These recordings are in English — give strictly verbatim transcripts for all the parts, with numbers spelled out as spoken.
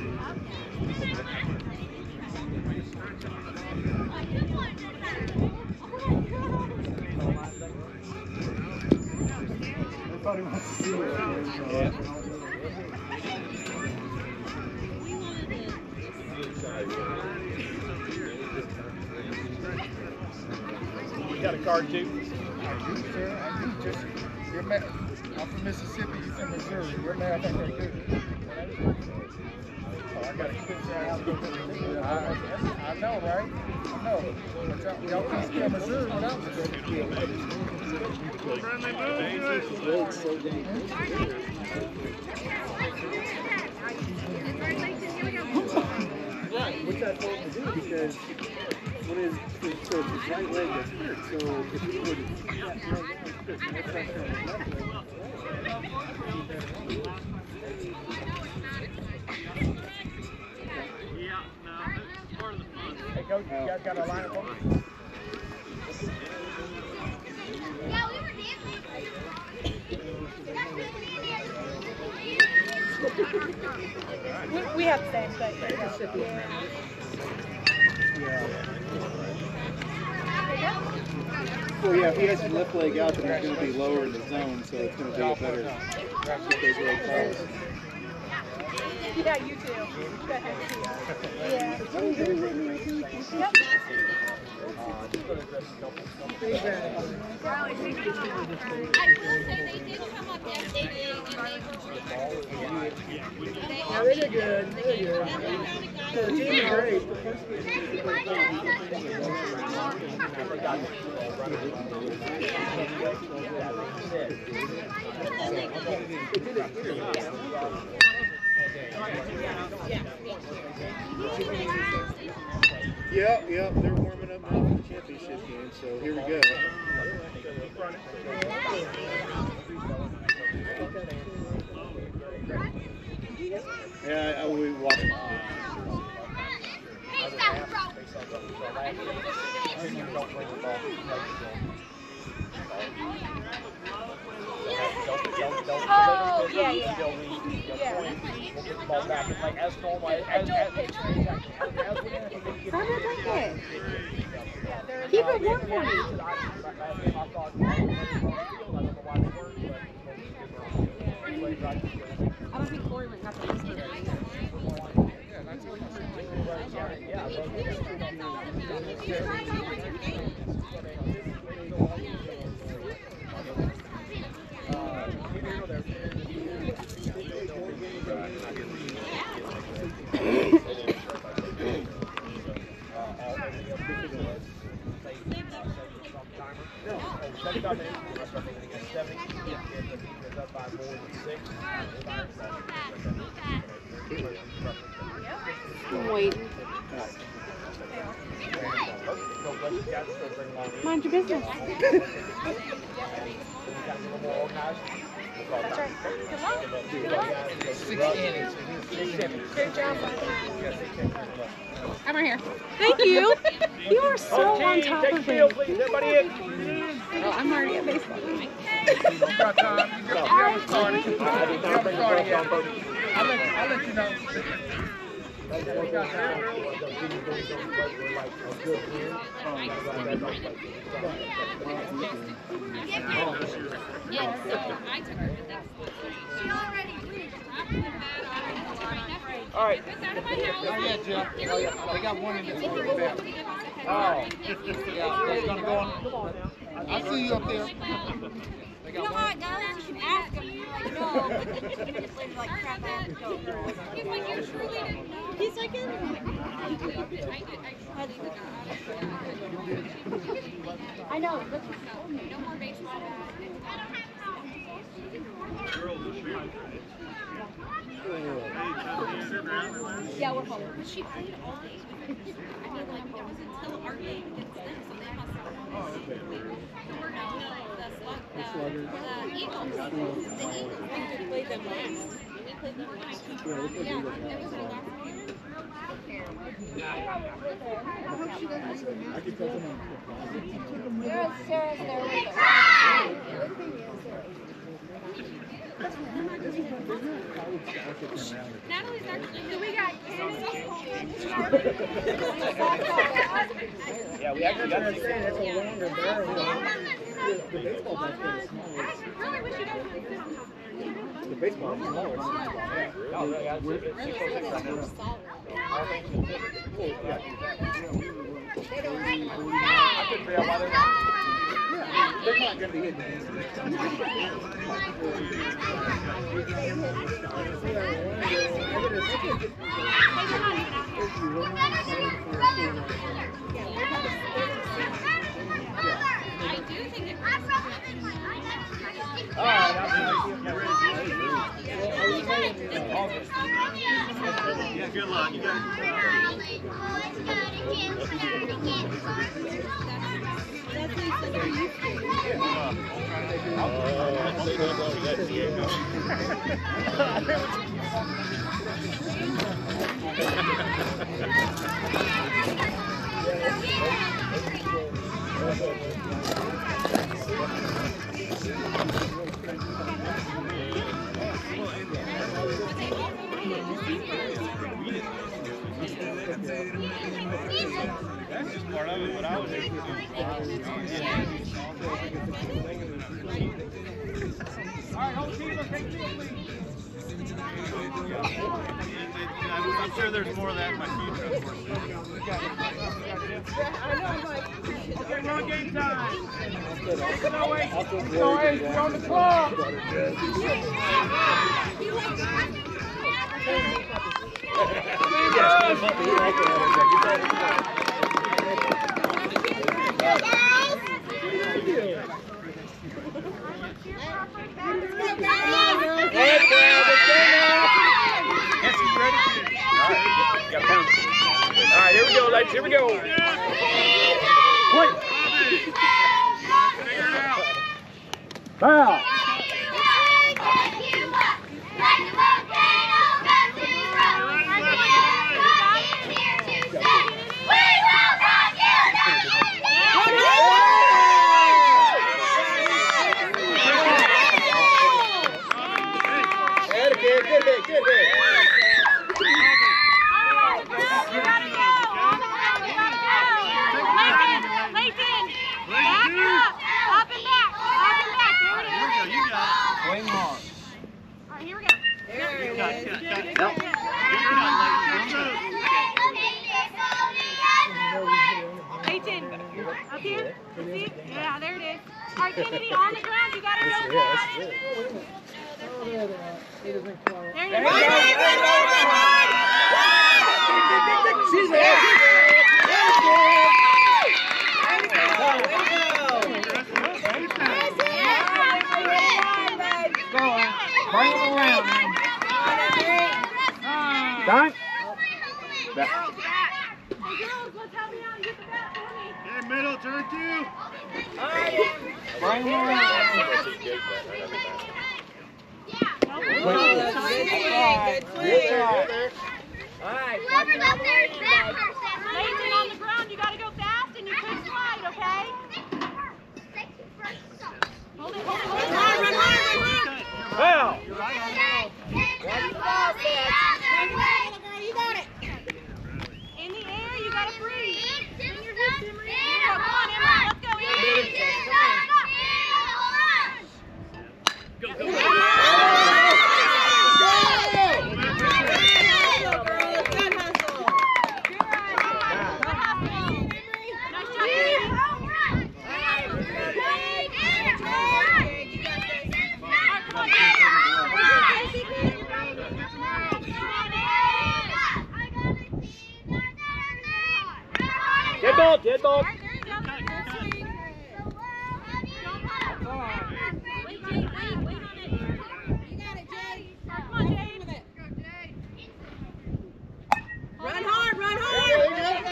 Everybody wants to see it. Yeah. You got a card too? I do, sir. I do. Just your math. I'm from Mississippi. You're from Missouri. Your math ain't that good. Oh, I got to quit that. I, I know, right? I know. But y'all can't spell Missouri without me. Right, which I told him to do because when his, his, so his right leg gets hurt, so if he would have that right leg, that's pressure on his left leg. Yeah, no, that's part of the fun. Hey, coach, you guys got a line up on? Yeah, we were dancing. we, we have the same thing. Yeah. Well, yeah, if he has his left leg out, then he's going to be lower in the zone, so it's going to be a better get those leg calls. Yeah, you too. Yeah. Yep. I will say they did come up there. They did. Yeah, they did good. They did good. The team is great. Yep, yep, they're warming up now for the championship game, so here we go. Yeah, I will be watching. Oh, yeah, yeah. We'll get the ball back. It's like as normal. As, as, Adult pitcher. How did I get? Keep it one point. I don't think Corey went got the list. I'm waiting. Mind your business. That's right. Good luck. Good luck. Six innings. Great job. I'm right here. Thank you. You are so on top of it. Oh, I'm already at baseball. You got time. You got to start it. You haven't started yet. I'll let, I'll let you know. You got time. Yeah, so I took her to that school. She already all right. It's out of my house. Oh, yeah, Jill. Oh, yeah. They got one in the back. Oh. Yeah, that's going to go on. I'll see you up there. You know how it goes? You ask him, you're like, no. But then two minutes later, like, crap out. He's like, you truly didn't know. He's like, in. I know. But No more baseball. yeah, we're home. But she played all day. I mean, like, it was until our game against them, so they must have. Oh, okay. We're no, the slug, the, the Eagles. The Eagles. We played them last. We played them last. Yeah, it was our last year. Sarah's, Sarah's there with us. Natalie's actually. So we got Kennedy. Yeah, we actually got I'm saying it's a longer barrel. The baseball bat's kind of small. I really wish you guys would sit on top of it. The baseball is smaller. No, really, I was six oh six right now. All things considered. I couldn't figure out why they're not. They're not going to be hitting the I do think it All right, I'll Yeah, good luck. You got That's just part of it, what I was able to do. All right, whole team, let's take field, please. I'm sure there's more of that in my future. Okay, we're on game time. six oh eight, six oh eight, we're on the clock. All right, here we go, ladies. Here we go. Wait. Foul. Good hit, good hit, good hit. Up here? See? Yeah, there it is. All right, Kennedy, on the ground. You got to go fast. There you go. She's there. Bring him around, man. Done? Hey, girls, let's help me out and get the bat for me. Hey, middle, turn two. Bring him around. Good swing. Whoever's up there is that Layton, on the ground, you got to go fast and you quick slide, okay? Hold it, hold it, hold it. Run hard, run hard, run hard. Foul. You got it. In the air, you got to freeze. Bring your hips in, Marie. Come on, Emma, let's go, Emma. Go, go, go. Dead ball, dead ball. Run hard, run hard! There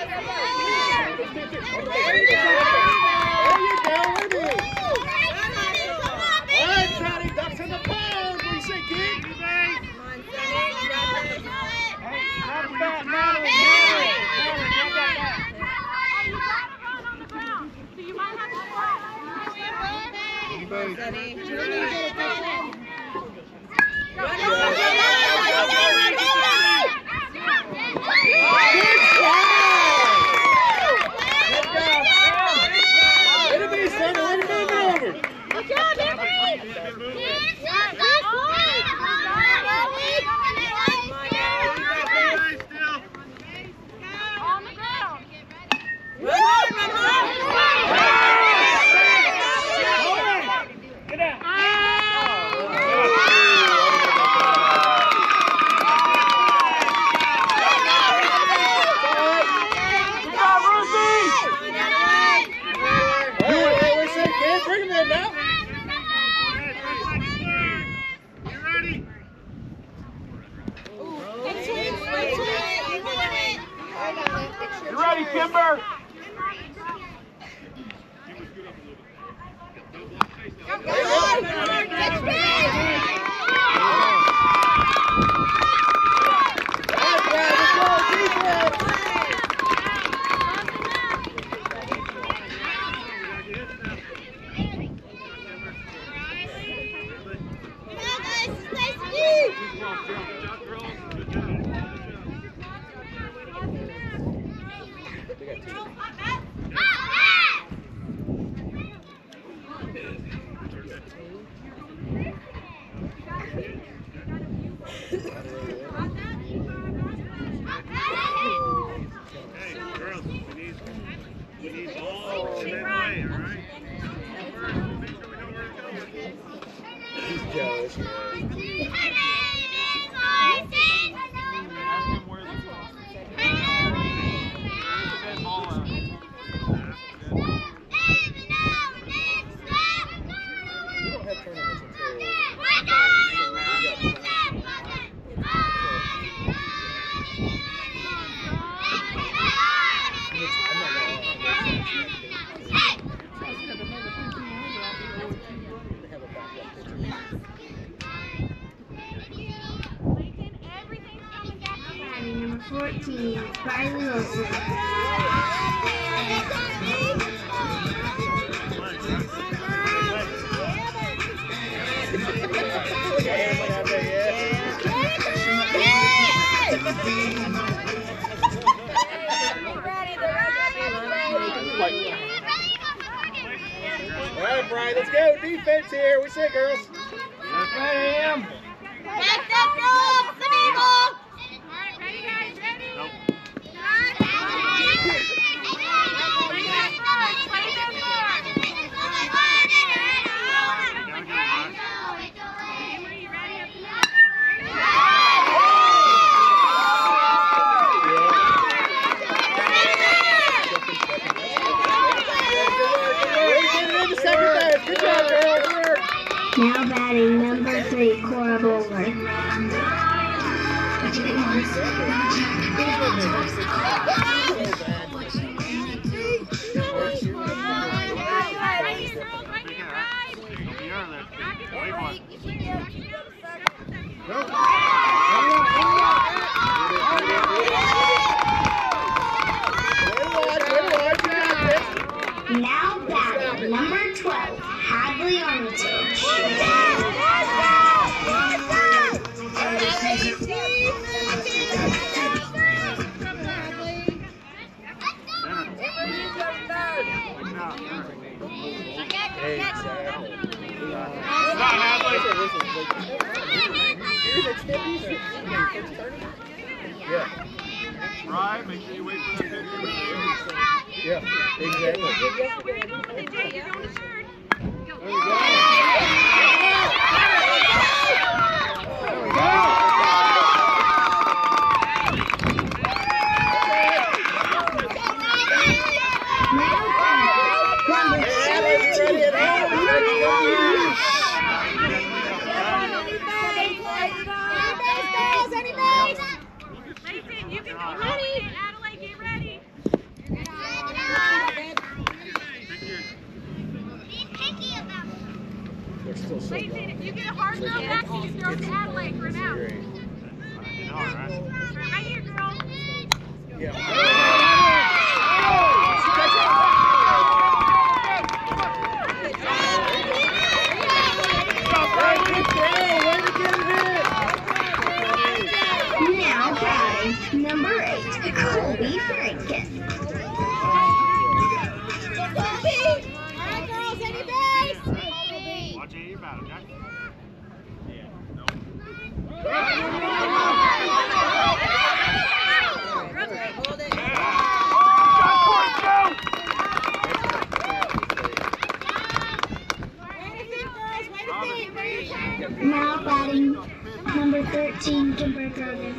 you go, Libby. All right, Johnny, ducks in the pond. What do you say, kid? Not bad, Natalie. Natalie, Natalie, jump back. Ready, Kimber? Number fourteen, Riley Wilson. All right, Brian, let's go. Defense here. We say, girls. Yes, ma'am. Back up, girls. The eagle. All right, ready, guys? Ready? Nope. Now batting number three, Cora Bowler. Now batting number twelve, Hadley Armitage. Yeah. Right, make sure you wait for the picture. Yeah, exactly. What are you doing with the J? You're going to shirt. Go. There we go. There we go. If you get a hard girl back, you can throw it to Adelaide for an out. Right here, girl. Now batting number eight, Colby Franken. Alright, girls, any base? Watch it, you're about it, Jack. Now batting number thirteen, Kimber Grogan.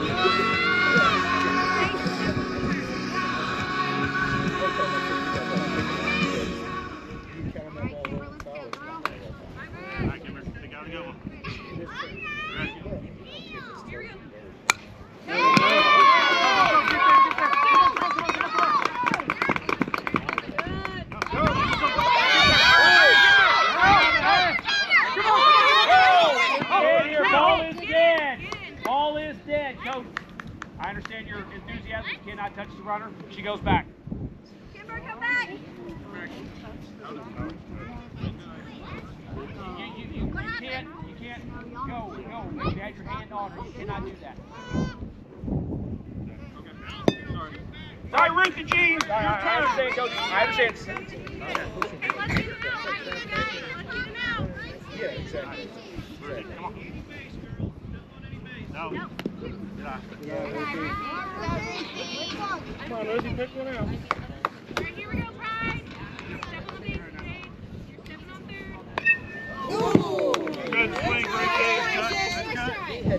Alright, Kimber, take out a good one. Ready? said, go. I understand your enthusiasm. You cannot touch the runner. She goes back. Kimber, come back. You, you, you, you can't, you can't go, go. You had your hand on her. You cannot do that. Sorry. Sorry, Ruth and Jean. I, I, I understand, Coach. I understand. Hey, let's get him out. Let's get him out. Let's get him out. Yeah, exactly. Come on. No. Get out. Come on, Rosie, pick one out. All right, here we go, Pride. Step on the base, Jade. You're stepping on third. Good swing, right there. Cut. Cut.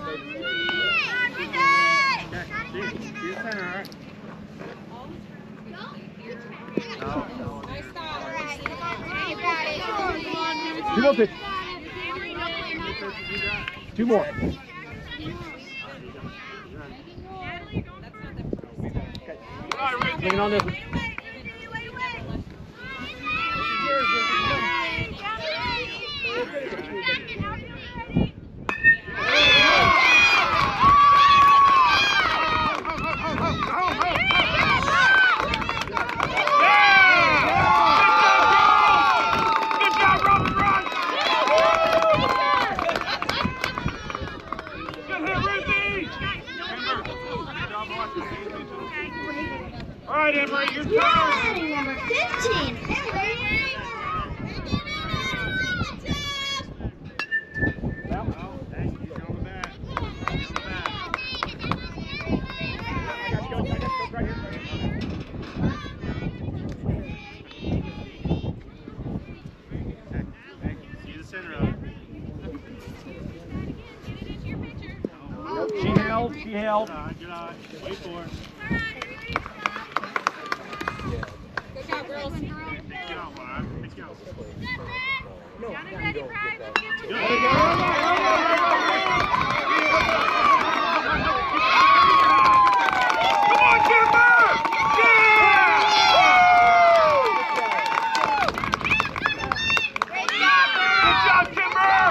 See the center, all right? Nice stop. You got it. Two more pitches. Two more. Natalie, you're going All right, Ruth. Hanging on this one. Wait, wait, wait, wait, wait. Good job, Robert Ross. Good hit, Ruthie. All right, Emery, your turn. Number fifteen. See the center of it. She held, she held. Good eye, good eye. Wait for it. Good job, girls. Get out, Bob. Let's go. Down and ready, Pride. Let's get to Good. it. Come on, Kimber! Great job, Good job, Kimber!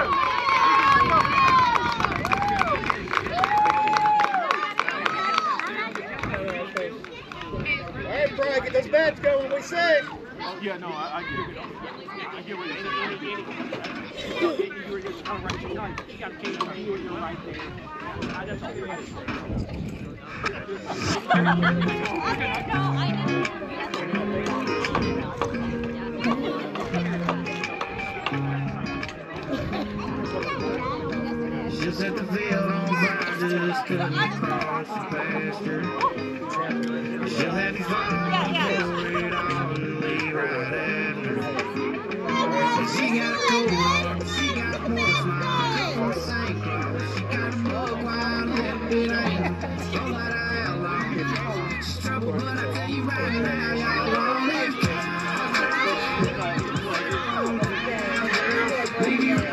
All right, Brian, get those bats going. We say. Oh, yeah, no, I, I get it. I get what you're saying. You were just kind of right behind. You got to change your view and you're right there. I just don't think Just at the field on fire, just couldn't cross the pasture. She'll have you fall for it all and leave right after. She got a cold heart, she got more smile from Saint Claus. She got a more wild, little bit angry. Don't let her outlaw. She's trouble, but I tell you right now, y'all on this leave you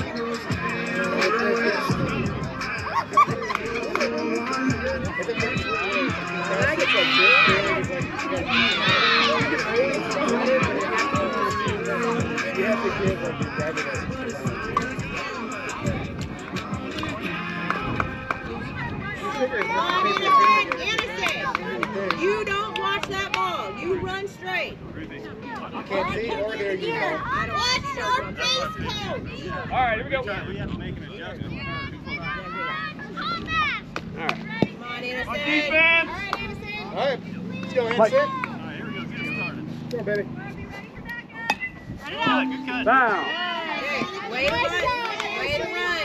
You don't watch that ball. You run straight. Can't see or hear you. What's your base coach? All right, here we go. We have to make an adjustment. All right. Come on, On Innocent. defense. All right, let's go, Mike. Hanson. All right, here we go. Get it started. Come on, baby. Good, good cut. Down. Hey, way to run. Way to run.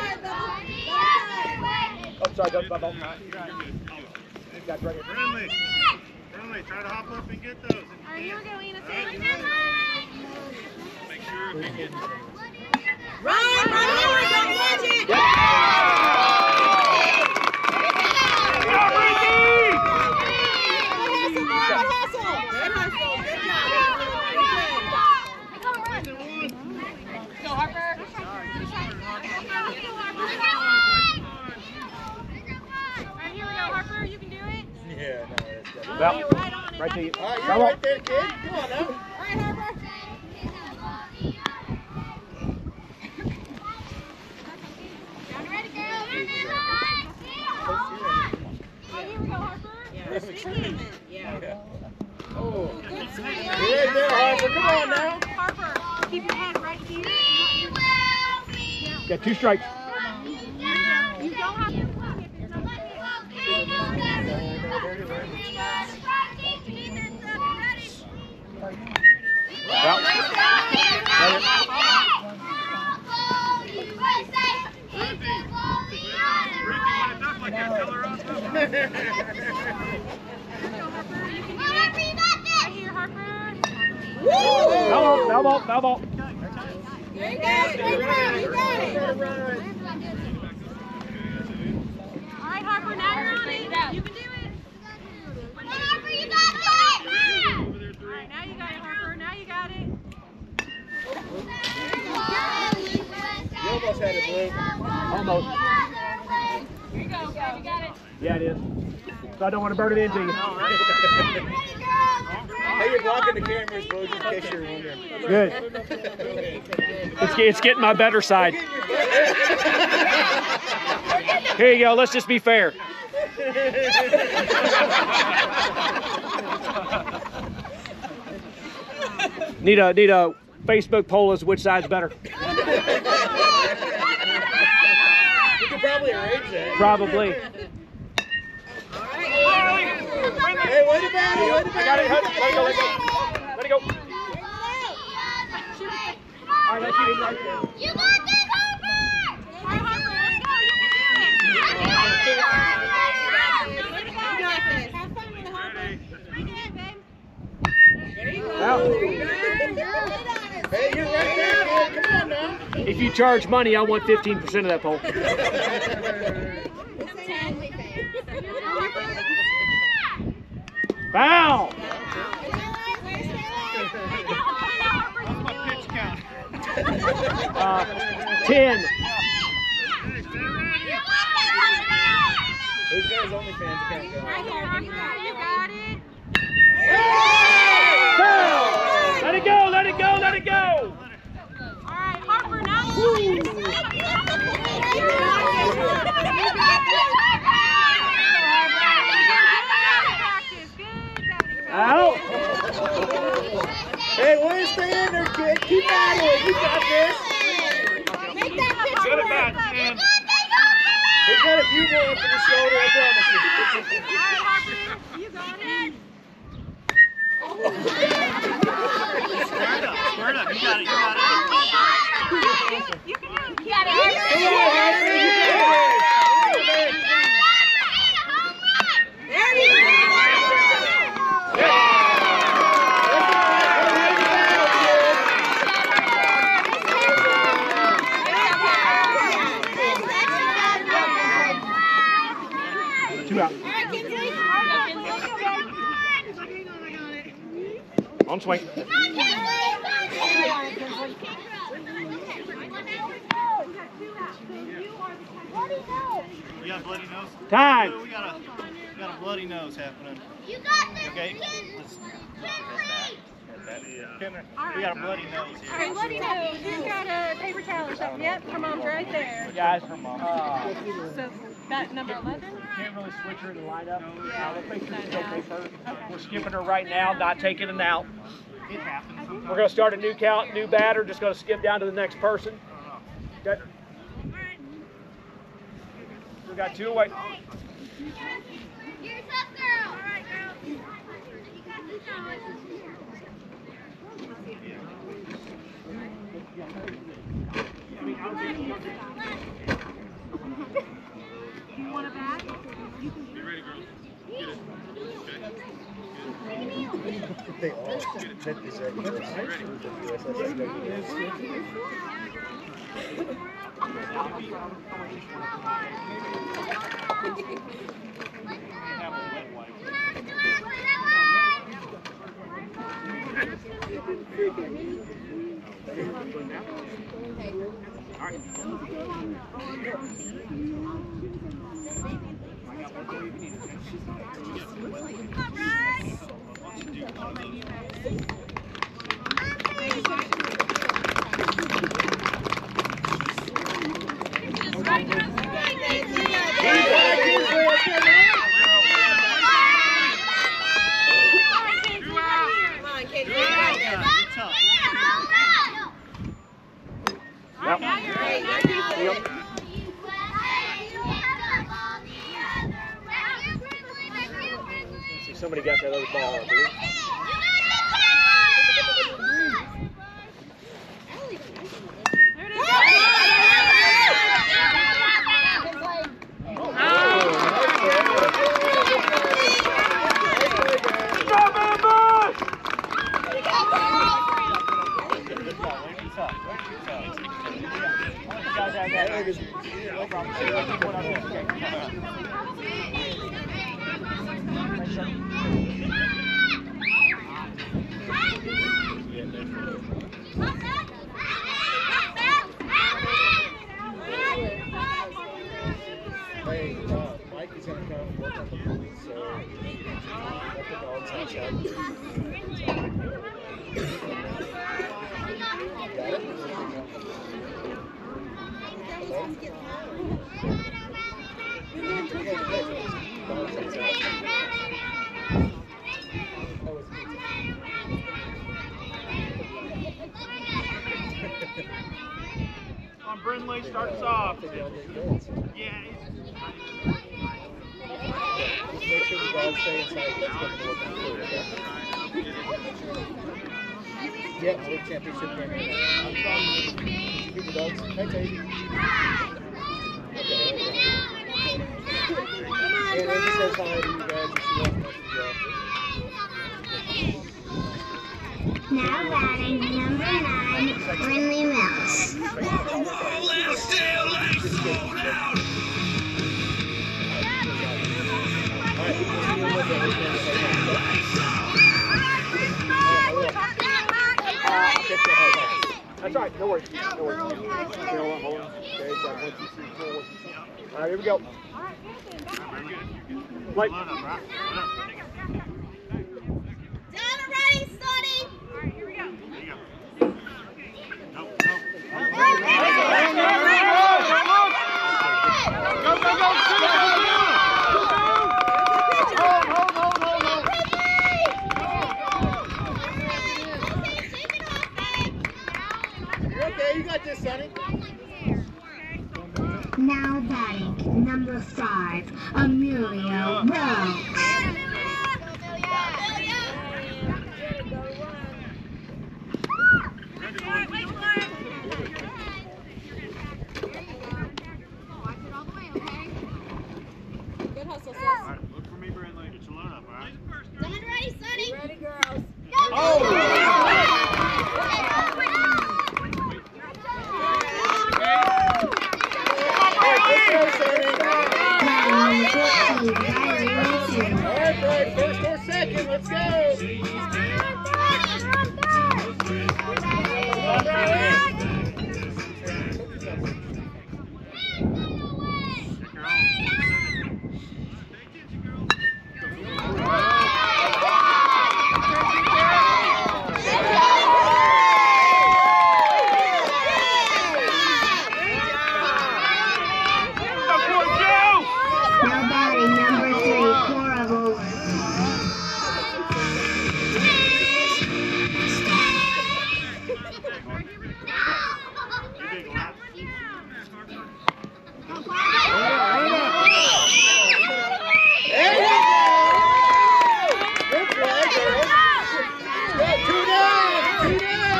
Oh, sorry, don't stop. You're right, you're right, good. Got right here. Friendly. Friendly, try to hop up and get those. Are you going to Alright, say good. Make sure if you get Run, run, run. Don't watch it. Go, Ricky! Good hustle. Good hustle. Good job. Good. Go, Harper. Alright, here we go, Harper. You can do it. Yeah, no, that's good. Well, You're right on it. Right to you. All right, you're right there, kid. Come on now. All right, Harper. Down ready, girl. tournament. Yeah. Oh. You're right there, Harper. Come on now. Harper, keep your head right here. Got two strikes. You don't have to swing if it's not Foul ball, foul ball, foul ball. There you go. You got it. All right, Harper, now you're on it. You can do it. Harper, you got it. All right, now you got it, Harper. Now you got it. You almost had it, Blue. Almost. Here you go. You got it. Yeah, it is. So I don't want to burn it into you. Hey, you're blocking the cameras, Blue, just in case you're wondering. Good. It's, it's getting my better side. Here you go. Let's just be fair. Need a need a Facebook poll as which side's better. You could probably arrange that. Probably. Hey, wait about it, wait about it. I got it. Let it go. Let it go. Let it go. All right, let's shoot it right there. You got this, Harper! All right, Harper, let's go. You can do it. You got this. Have fun with it, Harper. You can do it, babe. There you go. Out. Hey, you're right there, kid. Come on now. If you charge money, I want fifteen percent of that pole. Foul! What's my pitch count? Uh, ten. Who's got his OnlyFans account going? Right here, Harper. You got it. Foul! Let it go, let it go, let it go! All right, Harper, now you got it. Out! Hey, why you stay in there, kid? Keep at it. You got this. Make that pitch Set it work. back, man. He's got a few more up in his shoulder, I promise you. All right, Harper, you got it. Square it up, square it up. You got it, you got it. You can do it. You got it. Come on, Harper, you got it. There you go. Two out. On swing. You got a bloody nose? Time. We got a, we got a bloody nose happening. You got this. Okay? Let's, we got a bloody nose here. All right, bloody nose. Who's got a paper towel or something? Yep, her mom's right there. Guys, uh, So that number eleven? can't really switch her in the lineup. Uh, let's make sure she's okay first. We're skipping her right now, not taking an out. It happens sometimes. We're going to start a new count, new batter, just going to skip down to the next person. Okay. We got two away. Here's up, girl. All right, girl. You got this one. You want a bag? Get ready, girls. Get it. They all that deserve somebody got that other ball, I believe. Hey, uh, Mike is going to come work on the police, so let the dogs outside. Got it? Hello? Dogs outside. Oh, it's pizza. On Brindley starts off. Yeah. Yeah. Just make sure the dogs stay inside. That's going to work on the food, okay? Yeah, world championship game. Keep the dogs. Hi, Tavy. Okay. And Amy says hi to you guys and she wants us to go. Now batting number nine, Brindley Mills. That's all right, no worries. No worries. You know what, hold on. Okay, got one, two, three, four, one, two, three. All right, here we go. Wait. Done already, Sonny. All right, here we go. There you go. No, no. Go, go, go, go, Hold, hold, hold, hold, hold. You're okay, you got this, Sonny. Now batting number five, Amelia Rose. Good hustle, sis. All right, look for me, Brindley. Get your load up, all right? Done ready, Sonny. Ready, girls. Oh! Alright, Fred, first or second, let's go! Now batting number three, Cora Bowler. Good play, girls. Go, two down, two down.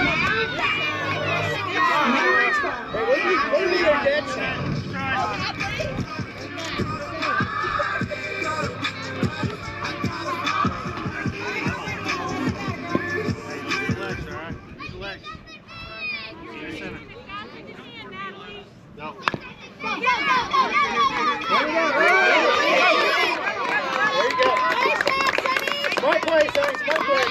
Hey, what do you, what do you doing, Dad? No. There you go. Smart play, Sonny, smart play.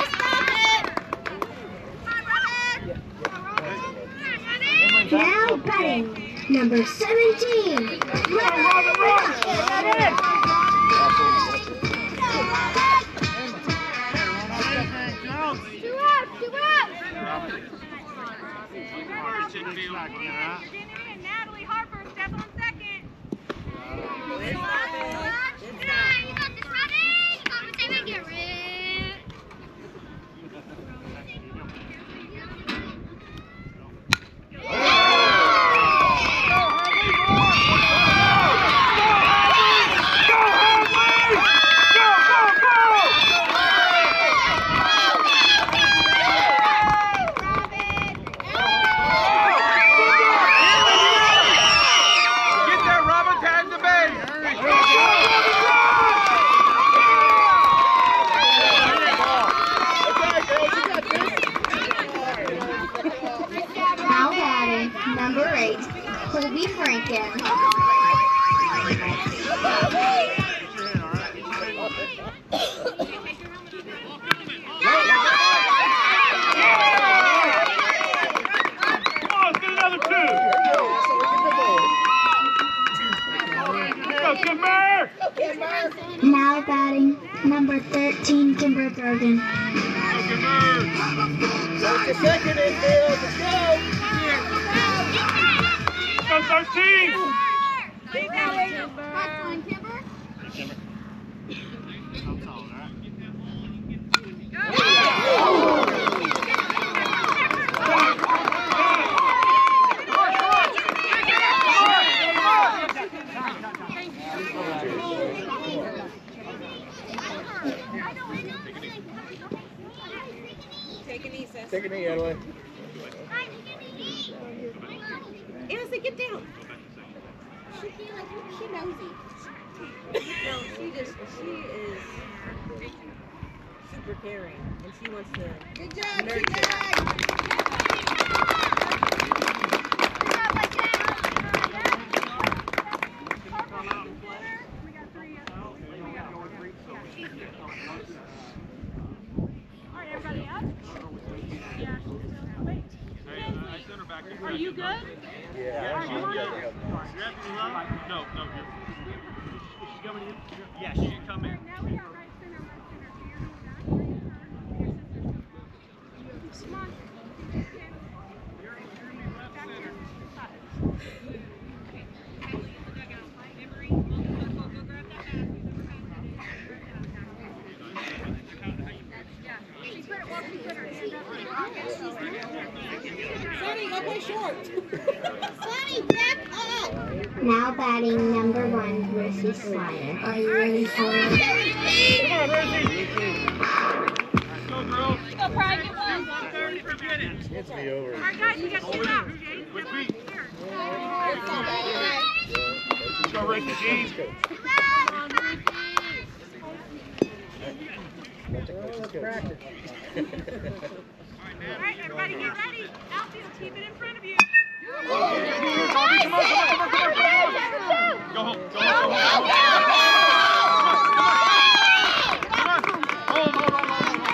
Now batting number seventeen, Robert Ross. Two up, two up. Virginia and Natalie Harper step on second. Go, Now batting, number thirteen, Kimber Bergen. That's the second infield. Let's go. Go thirteen! Take a knee, sis. Take a knee, Adelaide. Honestly, get down. She, like, she nosy. No, she just, she is super caring, and she wants to. Good job, nurture. Are you good? Yeah. No, no. Is she coming in? Yeah, she can come in. Sonny, go play short. Sonny, back up. Now batting, number one, Lucy Slider. Are you ready for it? Come on, Rosie! Go, girls. Go, Pride, get one. Forget it. It's me over. All right, guys, you got two out. Quick feet. Go, Ricky G. Let's practice. All right, everybody get ready. Outfield, keep it in front of you. Come on, come on, come on, come on, come on. Go home. Go home. Go home. Hold, hold, hold, hold, hold.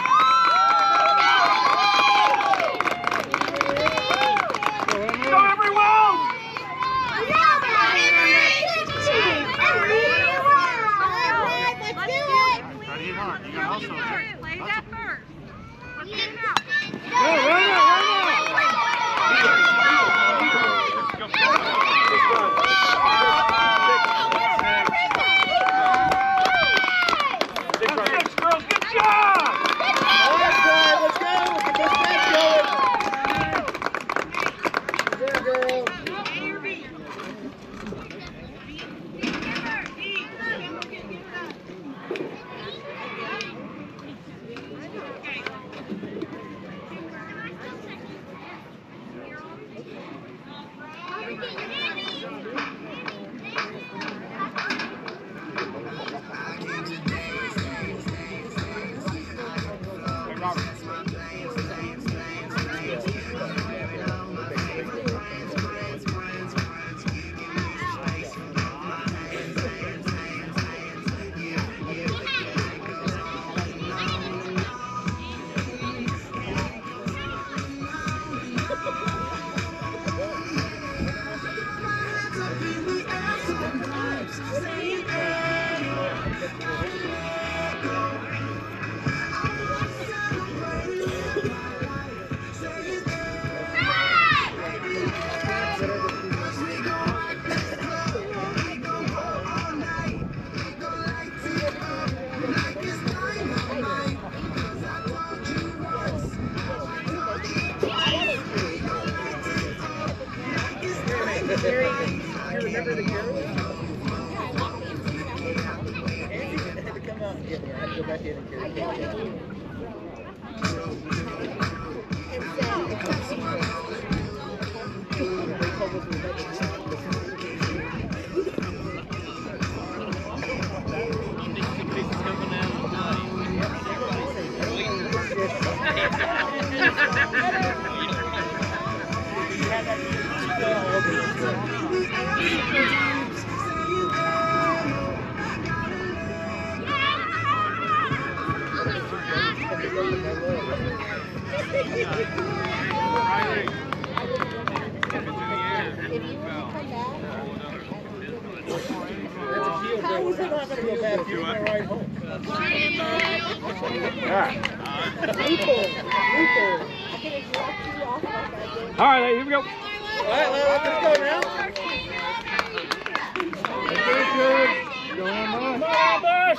Go, everyone! Now batting, Emily Wall. Let's do it. Ready and hard. You got also. Play that first. Let's get him out. Go, run out, run out! Six, girls, good job! All right, Brad, let's go. Get this match going. There, girl. A or B? Gary, you remember the girl? Andy had to come out and get me. I had to go back in and carry her. How is it not going to go bad if you went right home? All right. All right, here we go. All right, let's go now. Good, good. Going on. Come on, Bush.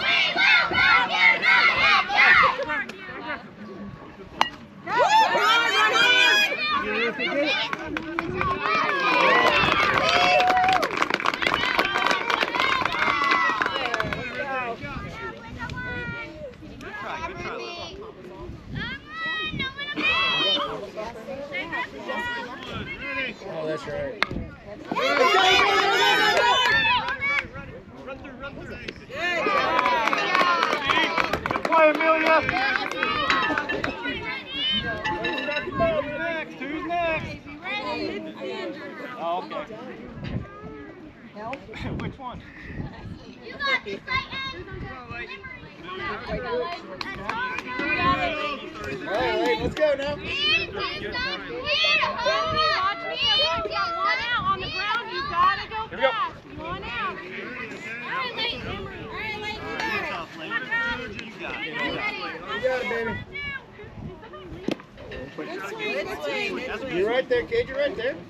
Oh, that's right. Run through, run through. Good play, Amelia. Who's next? Who's next? Oh, okay. Which one? You got this, Titan. All right, let's go now. Watch me. If you got one out on the ground, you gotta go fast. One out. All right, Layton. All right, Layton, you got it. You got it. You got it, baby. You're right there, kid. You're right there.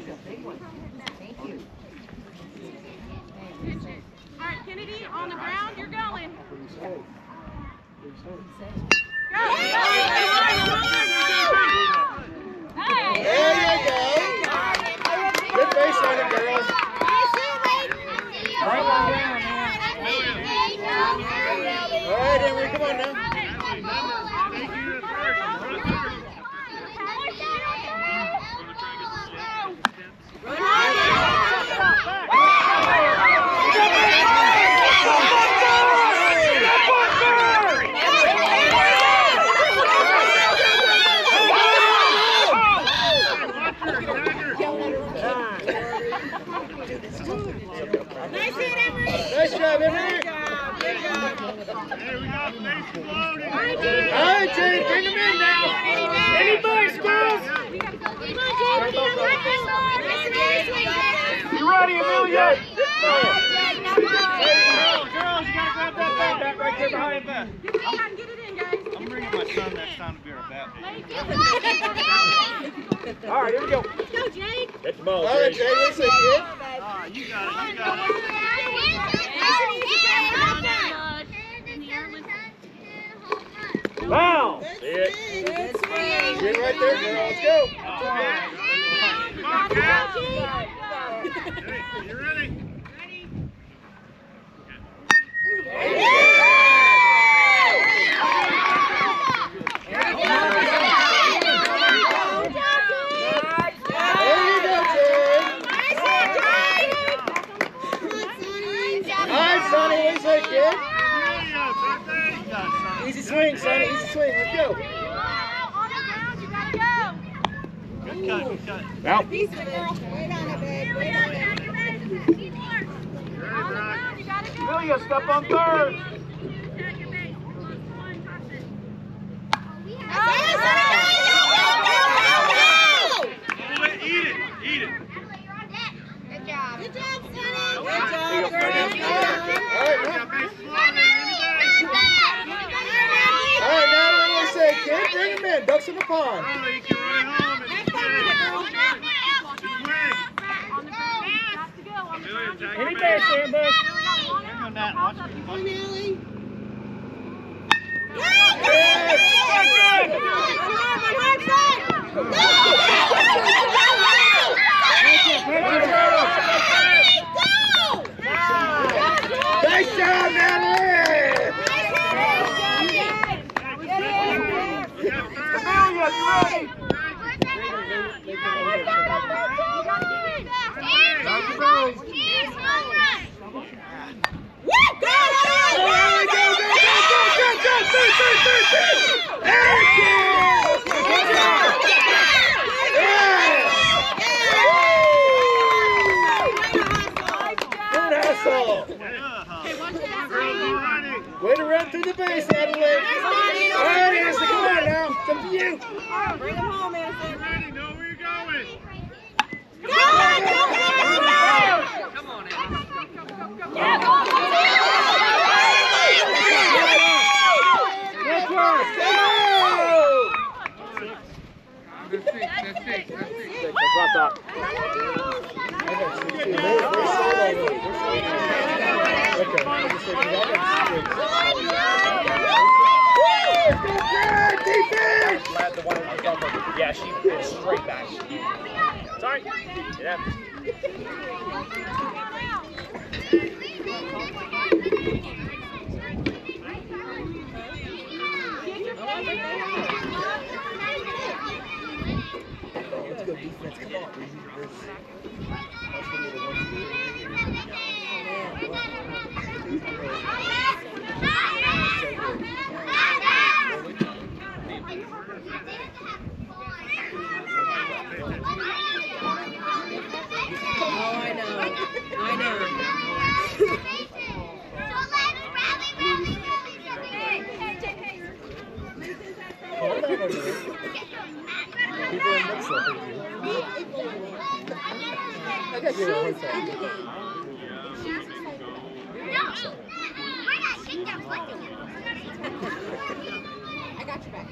All right, Kennedy, on the ground, you're going. Go. Hey. There you go. Good base on it, girls. All right, Emery, come on now. Nice job, Emery. All right, Jay, bring them in now. Any boys, girls? You ready, Amelia? Girls, you gotta grab that bat back right there behind that. I'm bringing my son next time to be our bat. All right, here we go. Go, Jake. Get the ball, All right, Jay, what's it, kid? Ah, you got it, you got it. Wow. See it? Get right there, girl. Let's go. You ready? Easy swing, Sonny. Easy swing. Let's go. On the ground, you gotta go. Good cut, good cut. Out. Wait on it, babe. Wait on it. On the ground, you gotta go. Amelia, step on third. Eat it, eat it. Good job. Good job, Sonny. All right, now. All right, now what do I say, kid? Bring him in. Ducks in the pond. Harley, you can run home and just get it. Any base, Ambush. Hang on that. Watch it. Watch it. Nice job, Natalie! Amelia, you ready? Way to run through the base, Natalie. All right, Anderson, come on now. It's up to you. Bring him home, Anderson. Ready? Know where you're going. Come on, come on, come on. Yeah, she is straight back. Sorry. Yeah. Let's go defense. Come on. Oh, I know. I know. People are mixed up. I got you one time. I got you back.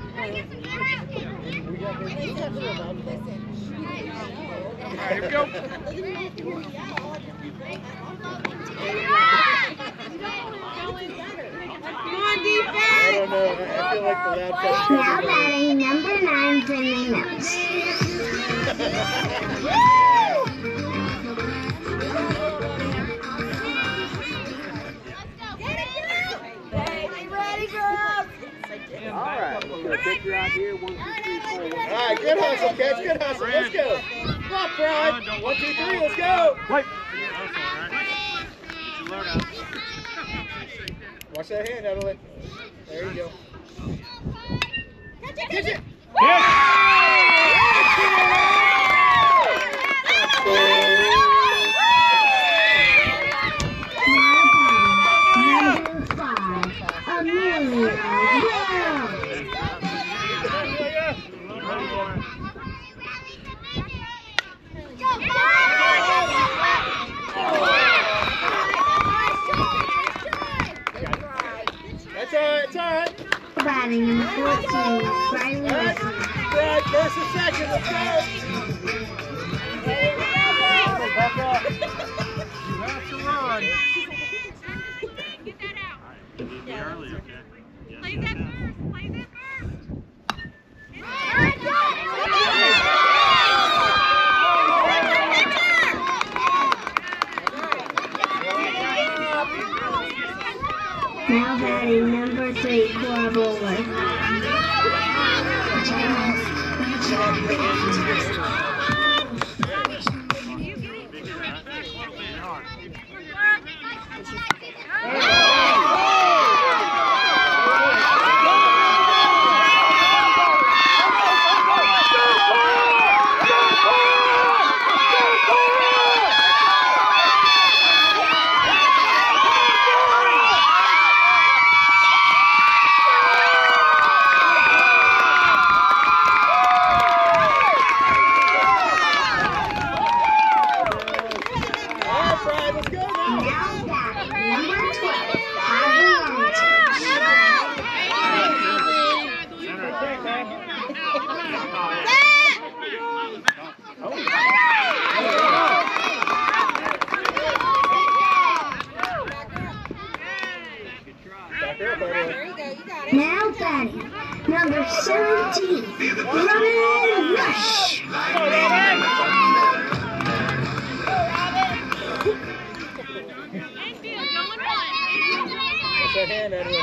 We got Alright, here we go. Come on, defense! I don't know. I feel like the laptop. Now batting number nine, Finley Mills. Ready, girls? All right. We're going to take you out here. One, two, three, four. All right. Good hustle, kids. Good hustle. Let's go. Come on, Pride. One, two, three. Let's go. Wait. Watch that hand, Evelyn. There you go. Catch it. Number five, Amelia Wells. That's all right. It's all right. Batting number fourteen, Riley All right. Wilson. Right. First and second. Let's go. Back up. You have to run. Get that out. Early, okay. Play that first. Play that first. Now batting number three, Cora Bowler. Now batting, number seventeen, Robin Rush. What's that hand, Edwin?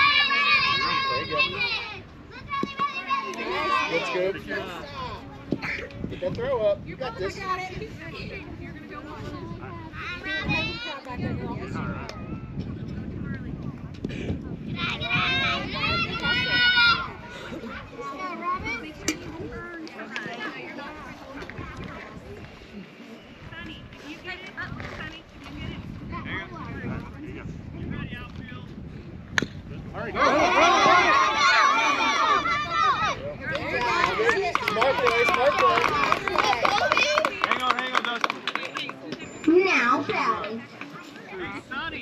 There you go. Good scoop. Get that throw up. You got this. Smart play, smart play. Hang on, hang on, Dustin. Now batting,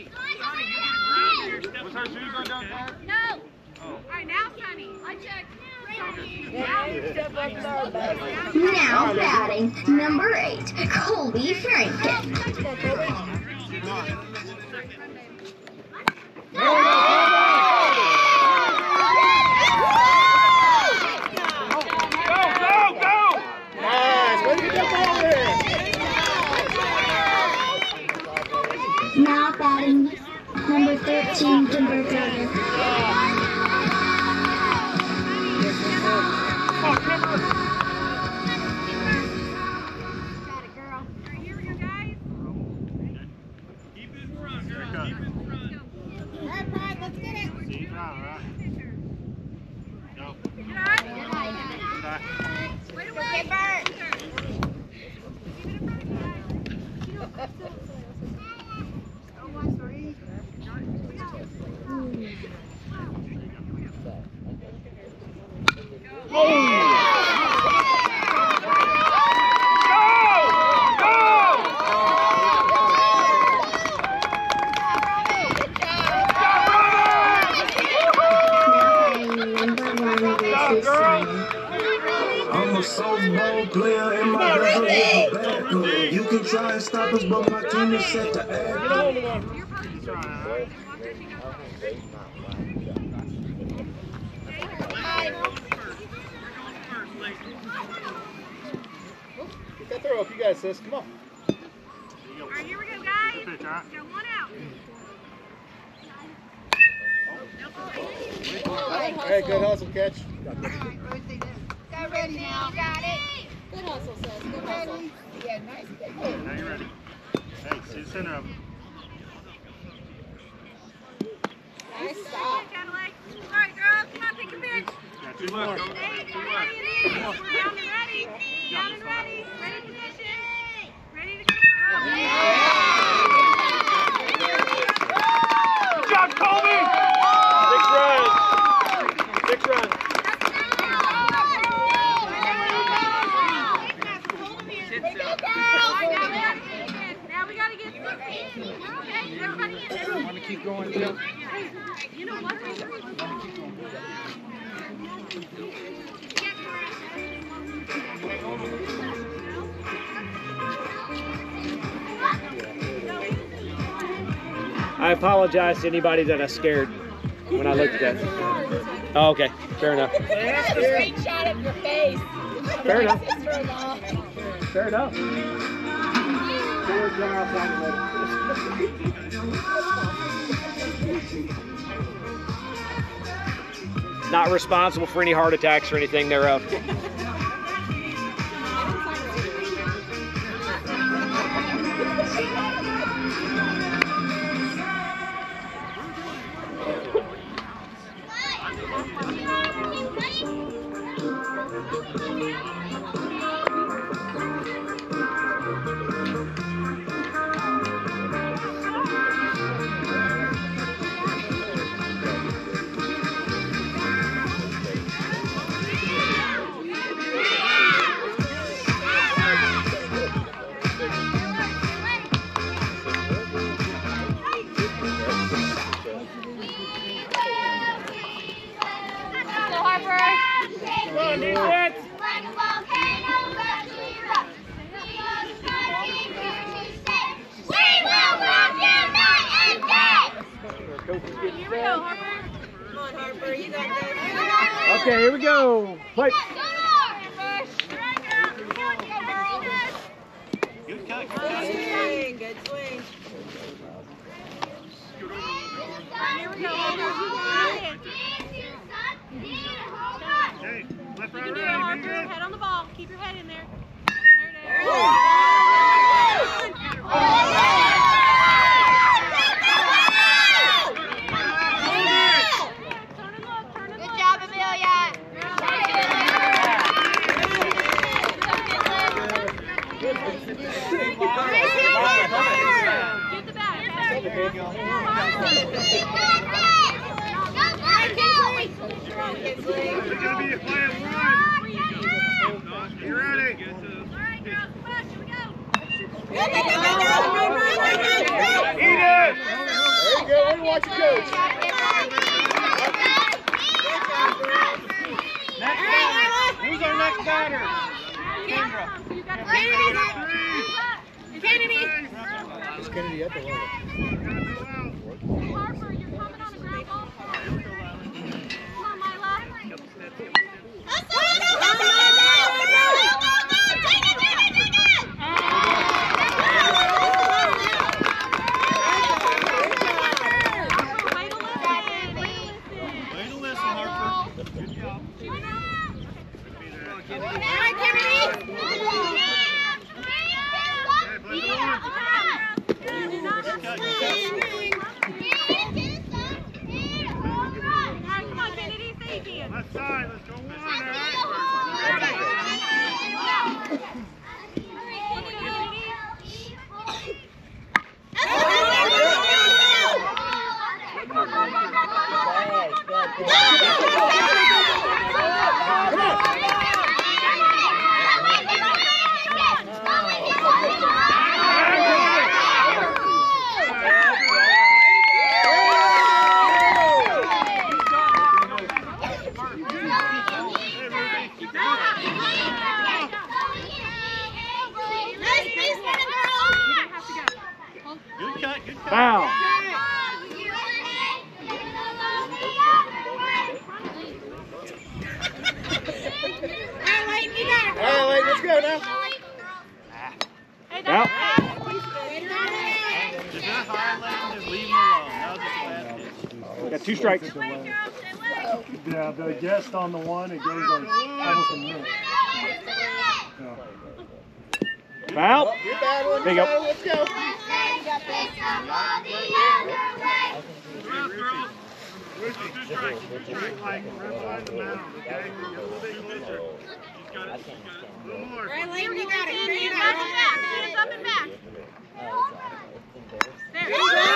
No. All right, now Sunny. I checked. Now batting number eight, Colby Franken. Now batting number thirteen, Kimberly. I'm a softball player and my brother is a backup. You can try and stop us, but my team is set to act. Get that throw up, you guys, sis. Come on. All right, here we go, guys. Got one out. Hey, good hustle catch. Got ready now. Got it. Good hustle, sis. Good hustle. Yeah, nice. Now you're ready. Hey, see the center of him. Nice stop. All right, girls, come on, take your pitch. Got two more. Hey, ready it is. Down and ready. Down and ready. Ready position. Ready to go. Good job, Colby! Six runs. Six runs. Now we gotta get okay, everybody in. Want to keep going, Jill? You know what? I apologize to anybody that I scared when I looked at that. Oh, okay. Fair enough. Screenshot of your face. Fair enough. Sister-in-law. Fair enough. Not responsible for any heart attacks or anything thereof. Okay, here we go. Play. Good cut. Good swing. Good swing. Here we go. Hey, left, You right, can do it, right. Harper. Be good. Head on the ball. Keep your head in there. There it is. Good job, Amelia. Get the bat. Go! Kennedy up or what? Harper, you're coming on a ground ball. Come on, Mila. Left side, let's go one. Foul. All right, let's go now. Out. Got two strikes. Yeah, the guest on the one, it goes like almost a minute. Yeah. Foul. There you go. Let's go. Right, Lane, you got it. You got it. It's up and back. There. You go.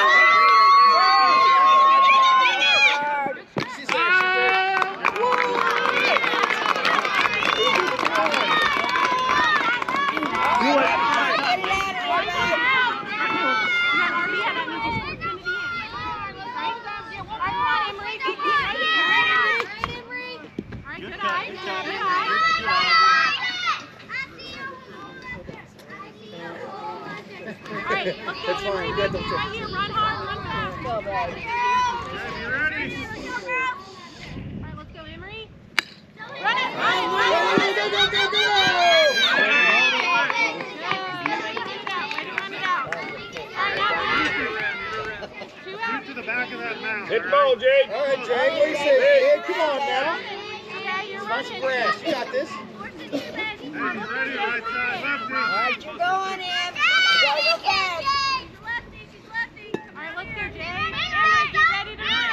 Alright, let's go, Emery. Right here, run hard, run fast. Go, Brad. You ready? Alright, let's go, Emery. Run it, run it, run it. Go, go, go, go, go! To the back of that mound. Hit the ball, Jake. All right, Jake. What do you say? Hey, come on now. Okay, you're Smash running. grass. You got this. Hey, you ready? Right side, lefty. All right, you're going, Em. You gotta go fast. Alright, let's go, Jay. Emery, get ready to run.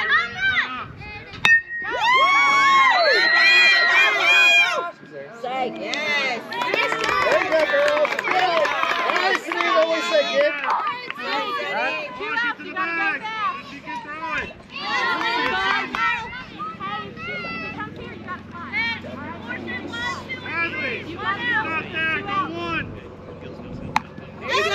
Say, yes. There you go, girls. Go. Nice, Steve. What do you say, kid? Two outs, you gotta go fast. She can throw it. Come here, you gotta climb. Hadley, You got stop it. there. Go one. There you go.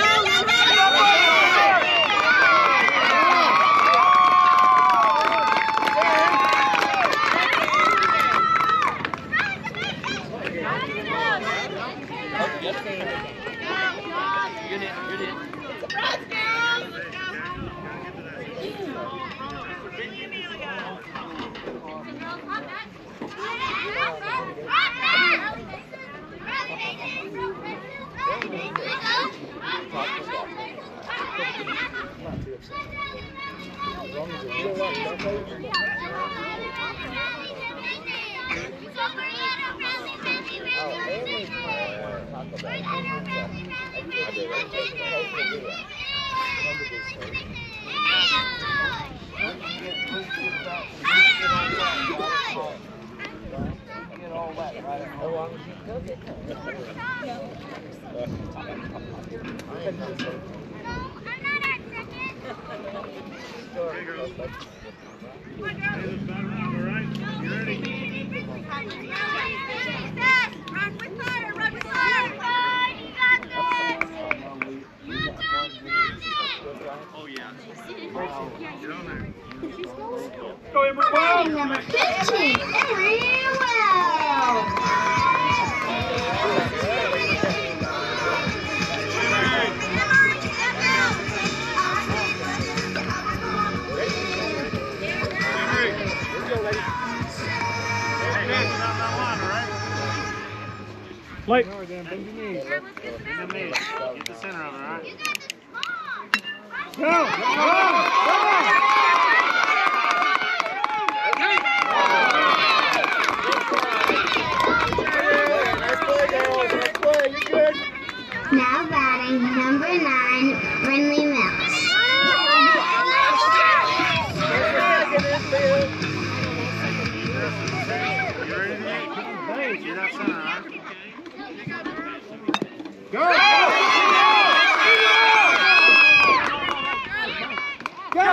Run with fire, run with fire. You got this. Oh, yeah. Get on there. Go, Emery. Batting number fifteen, Emery Wells. Play. Lower them, bend your knees. Bend them knees. Get the center of it, all right? Go! Go! Go! Now batting number nine, Brinley Mills. You ready to eat? Get that center, all right? Go! Go! Go!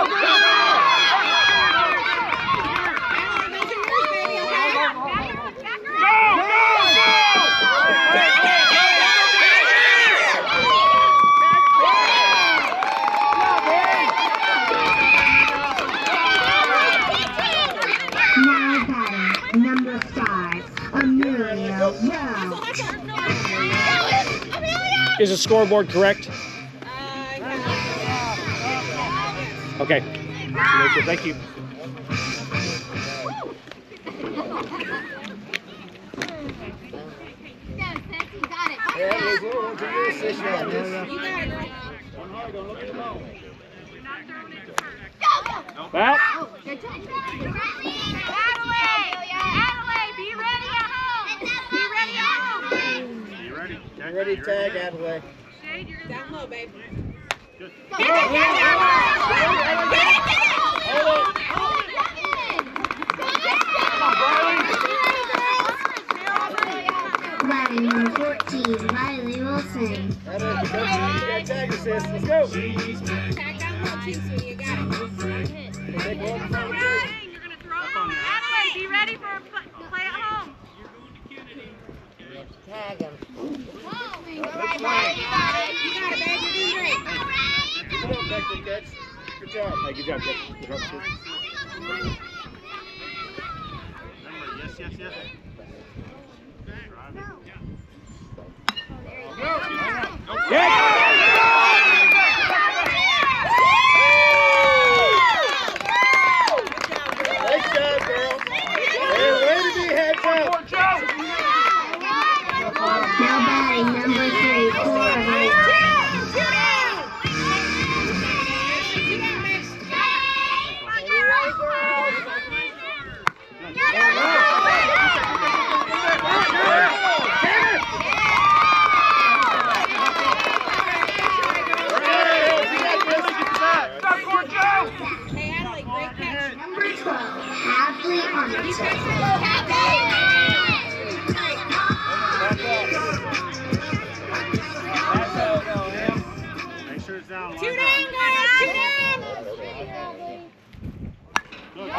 Now batting number five, Amelia Rowe. Is the scoreboard correct? Okay. Thank you. Well. Adelaide, be ready at home. Be ready at home. You ready? You ready to tag, Adelaide? Down low, babe. Good. Batting number fourteen, Riley Wilson. Adelaide, you got tag assist. Let's go. Tag down low, too, sweetie. You got it. Take one. You're gonna throw it home. Adelaide, be ready for a play, play at home. Tag him. All right, babe. You got it. You got it, babe. You're doing great. Good job, Becky, catch. Good job. Hey, good job, Jeff. Good job, Jeff. Remember, yes, yes, yes. Drive it. Nice job, girls. Hey, way to be heads up. Now batting number three, Cora White. Hey, Adelaide, great catch. Number twelve, Hadley Armington. Make sure it's down. Two line down, up. guys. Two down. Good.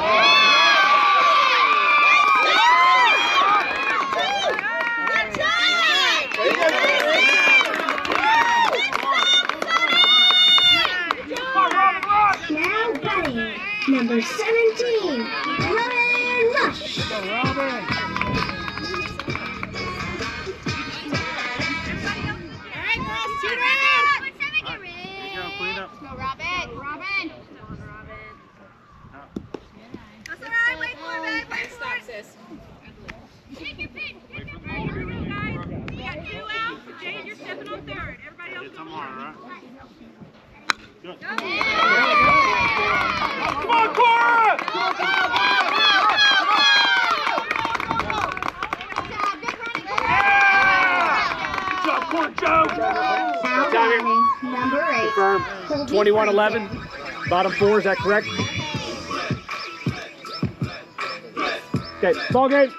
Now batting number seventeen, Robin Rush. Robin. All right, girls. Two down. Here you go, clean up. Go, Robin. Robin. That's all right. Wait for it, babe. Wait for Stop, it. sis. Take your pick. Take your pick. Here we go, guys. We got two outs. Jade, you're stepping on third. Everybody else Get go some on more, third. right? Good. Come on, Cora! Good job, Cora Joe! Now batting number eight, Confirm. Colby twenty-one eleven. Franklin. Bottom four, is that correct? Okay, ball game.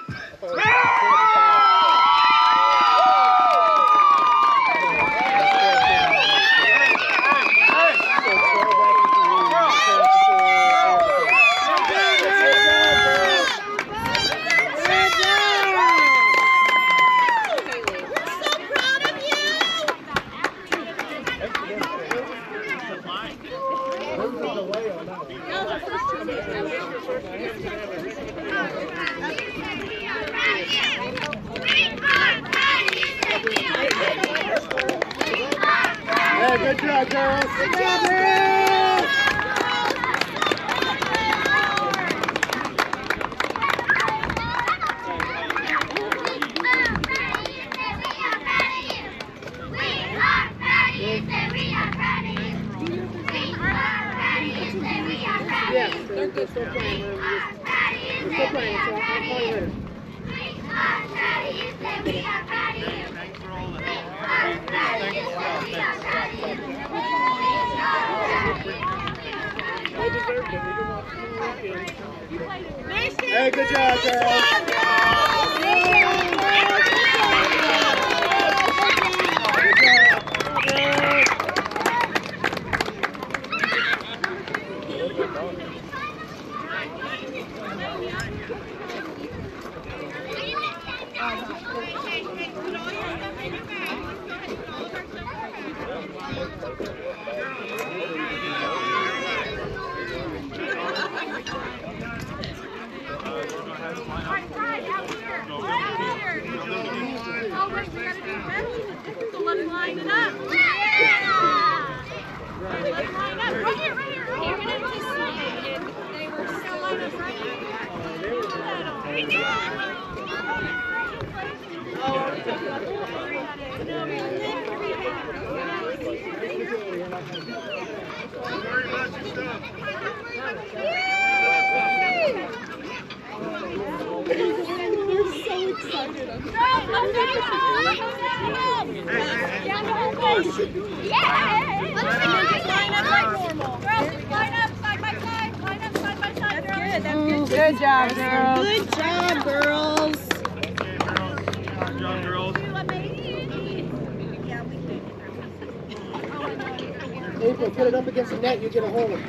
Hey, good job, girls. Good job, girls. playing, so I'll call you later. They deserved it. They didn't want to. Hey, good job, girls. Line it up. Yeah! Let's line up. Right here, right here. Right here. Even if it's snake, they were so line up right here. Worry about your stuff. They're so excited. I'm Yeah! Let's line up like normal. Girls, line up side by side. Line up side by side. That's good. That's good. Good job, girls. Good job, girls. Good job, girls. April, put it up against the net, you get a hold of it.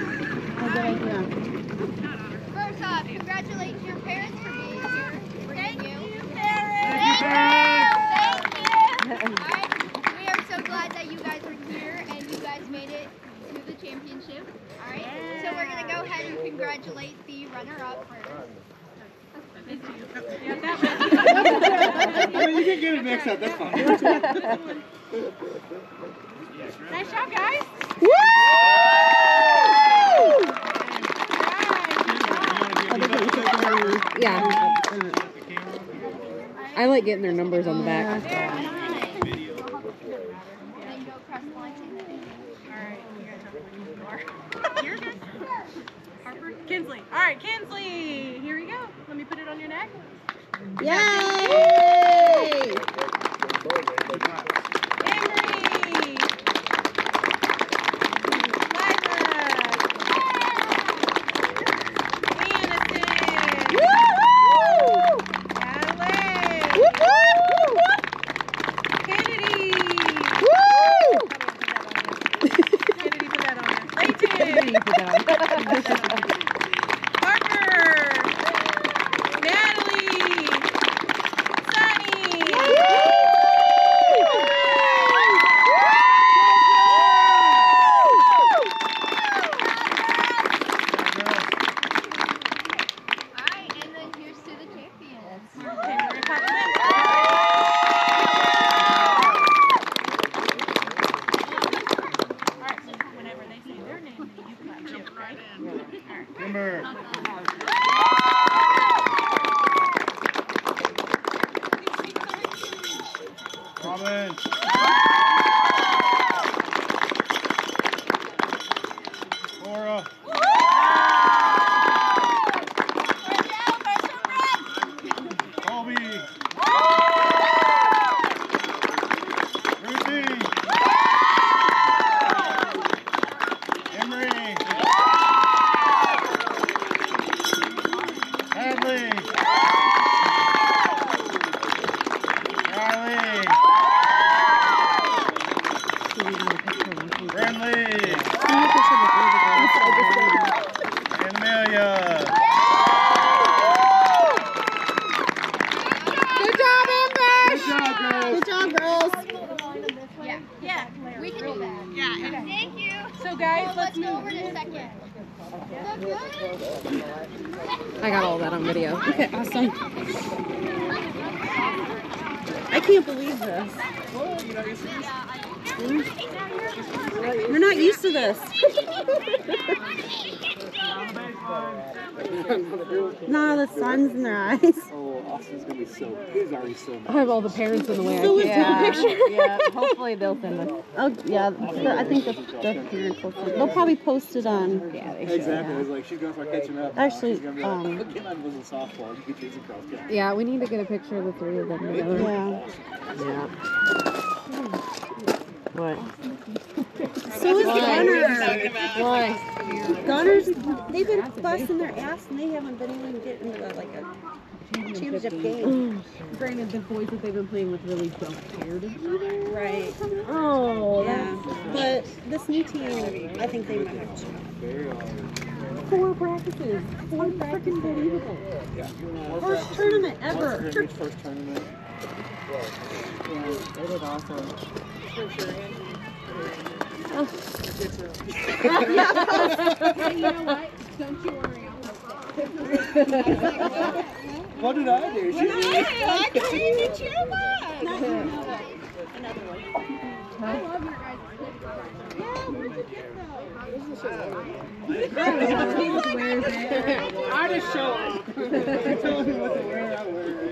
First off, congratulate your parents for being here. Thank you, Thank parents. you, parents. Thank you. All right. We are so glad that you guys were here and you guys made it to the championship. All right. So we're gonna go ahead and congratulate the runner-up first. Well, you can get it mixed up, that's fine. Nice job, guys. Woo! Yeah. I like getting their numbers on the back. Kinsley. All right, Kinsley. Here we go. Let me put it on your neck. Yay! Henry. Timber. Robin. Laura. Colby. Ruthie. Emery. Hadley. Riley. Brenly. And Amelia. Good job, Amber! Good job, girls. Good job, girls. Yeah, yeah, we can do that. Yeah. Okay. Thank you. So guys, So let's let's go move. over to second. I got all that on video. Okay, awesome. I can't believe this. Yeah, I We're not used to this. No, the sun's in their eyes. Oh, Austin's gonna be so. He's already so mad. I have all the parents in the way. So I is can't the take a picture. picture. Yeah, hopefully they'll send us. Oh, yeah. the- I think the, the parents will send. They'll probably post it on. Yeah, they should. Exactly. It's like she's gonna start catching up. Actually, she's gonna be um, like, again, I was in softball. You chasing cross country. Yeah, we need to get a picture of the three of them together. Yeah. Yeah. What? So is Gunner. Why? Gunner's, they've been busting their ass and they haven't been able to get into a, like a championship game. Granted, the boys that they've been playing with really don't care to be there. Right. Oh, yeah. But this new team, I think they might have to. Four practices. Four freaking believable. First tournament ever. First tournament. Yeah, they did awesome. For sure. Oh. Hey, you know what? Don't you worry. What did I do? She Hey, I can't even cheer one. Another one. I love your guys' kids. Yeah, where'd you get those? I just show him. I told him what to wear. I wear it.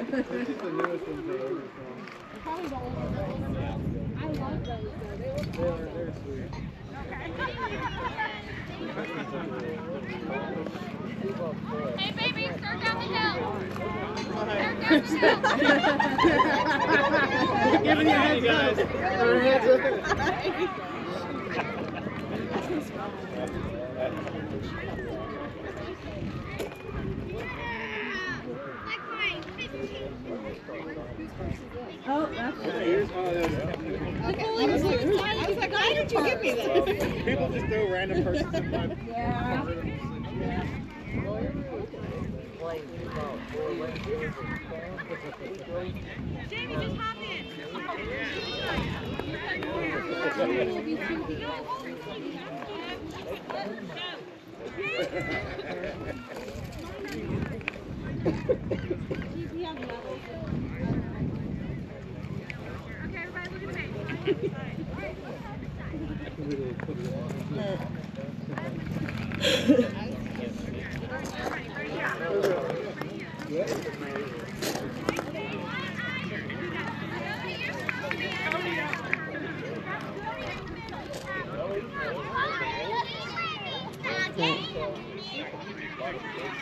Probably the old ones. I love those. They look They're, they're sweet. Hey, baby, start down the hill. Start down the hill. Give me a hand, guys. Her hands up. Oh, that's Here's, oh, there's- I was like, why did you give me this? People just throw random persons in my. Yeah. Jamie, just hop in. Okay, everybody look at me.